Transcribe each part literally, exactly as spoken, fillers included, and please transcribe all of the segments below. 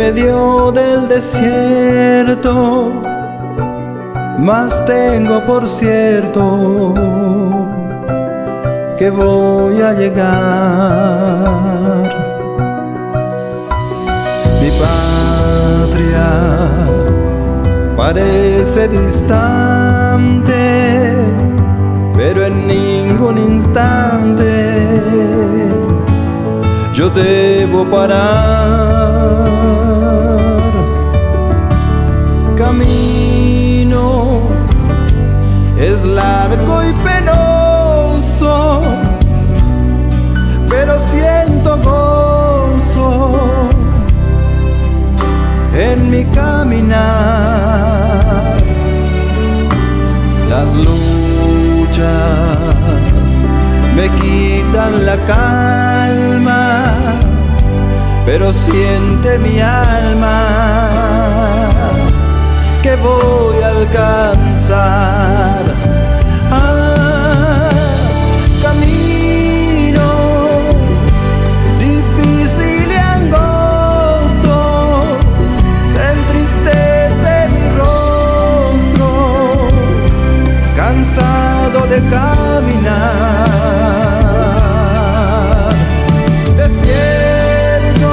medio del desierto, mas tengo por cierto que voy a llegar. Mi patria parece distante, pero en ningún instante yo debo parar. Camino es largo y penoso, pero siento gozo en mi caminar. Las luchas me quitan la calma, pero siente mi alma que voy a alcanzar. Ah, camino difícil y angosto, se entristece mi rostro, cansado de caminar. Desierto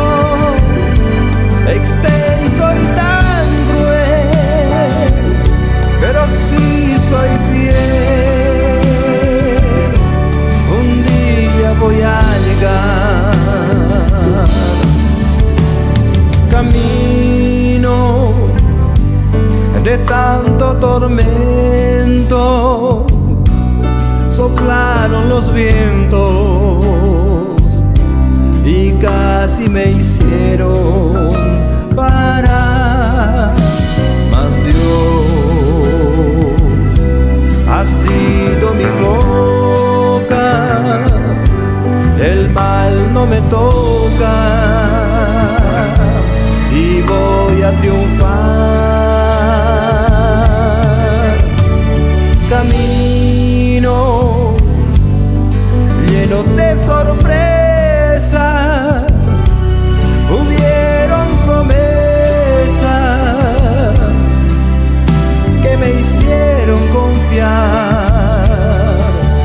extenso y tan cruel, pero sí soy fiel, un día voy a llegar. Camino de tanto tormento, soplaron los vientos y casi me hicieron parar. Mas Dios ha sido mi roca, el mal no me toca y voy a triunfar. Camino lleno de sorpresas, hubieron promesas que me hicieron confiar.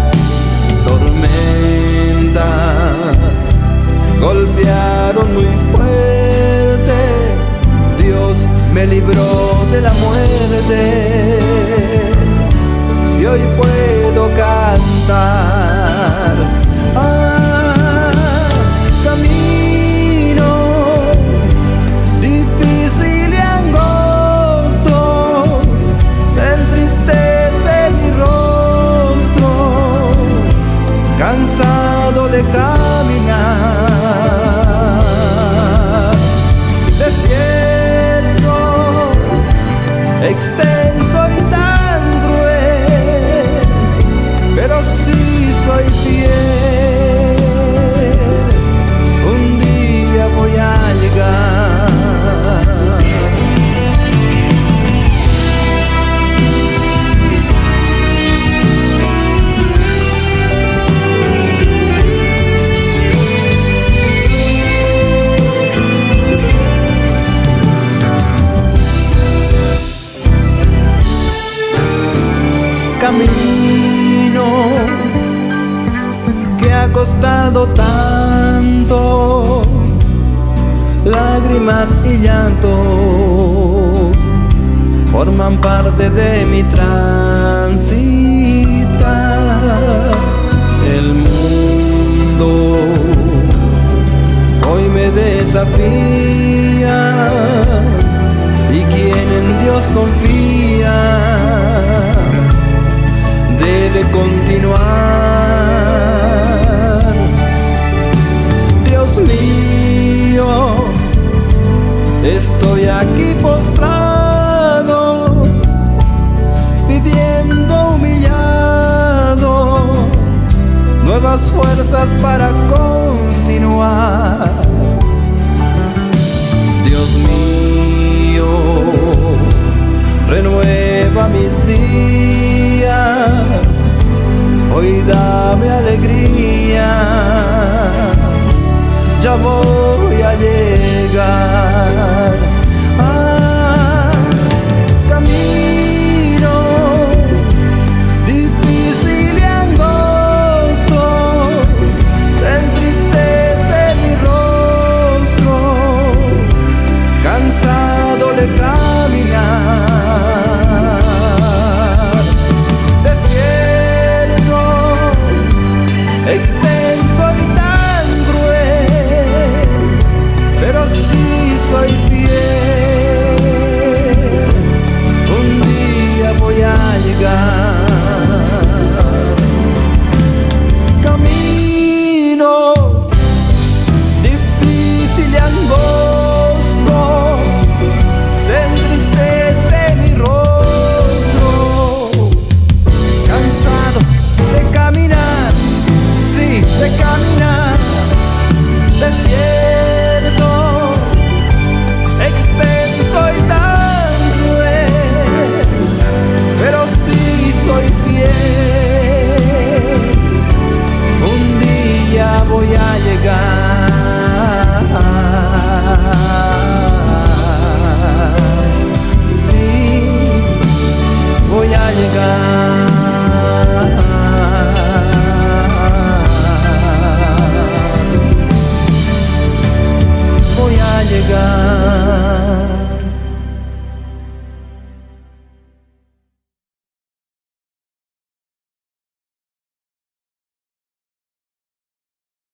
Tormentas golpearon muy fuerte, Dios me libró de la muerte y hoy puedo cantar. Ah, camino difícil y angosto, se entristece mi rostro, cansado de caminar. Desierto extenso y tan cruel, pero sí soy fiel, un día voy a llegar. Camino que ha costado tanto, lágrimas y llantos forman parte de mi transitar. El mundo hoy me desafía y quien en Dios confía debe continuar. Dios mío, estoy aquí postrado, pidiendo humillado nuevas fuerzas para continuar. Dios mío, renueva mis días,